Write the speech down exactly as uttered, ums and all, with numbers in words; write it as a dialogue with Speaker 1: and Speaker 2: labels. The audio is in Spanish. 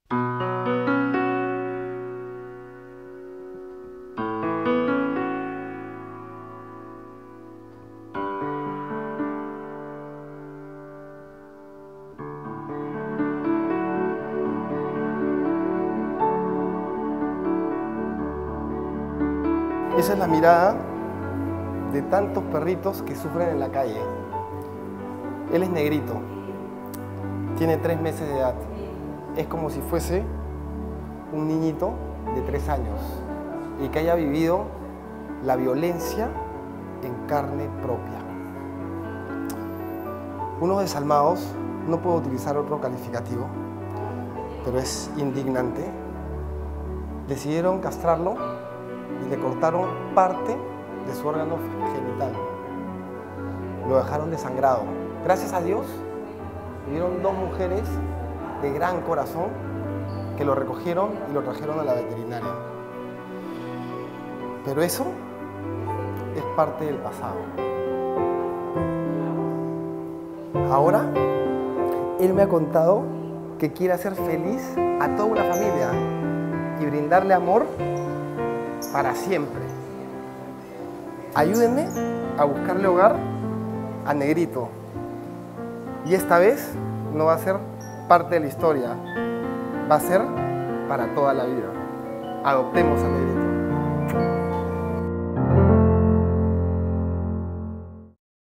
Speaker 1: Esa es la mirada de tantos perritos que sufren en la calle. Él es negrito, tiene tres meses de edad. Es como si fuese un niñito de tres años y que haya vivido la violencia en carne propia. Unos desalmados, no puedo utilizar otro calificativo, pero es indignante, decidieron castrarlo y le cortaron parte de su órgano genital. Lo dejaron desangrado. Gracias a Dios, hubieron dos mujeres de gran corazón que lo recogieron y lo trajeron a la veterinaria. Pero eso es parte del pasado. Ahora, él me ha contado que quiere hacer feliz a toda una familia y brindarle amor para siempre. Ayúdenme a buscarle hogar a Negrito. Y esta vez no va a ser parte de la historia, va a ser para toda la vida. Adoptemos a Negrito.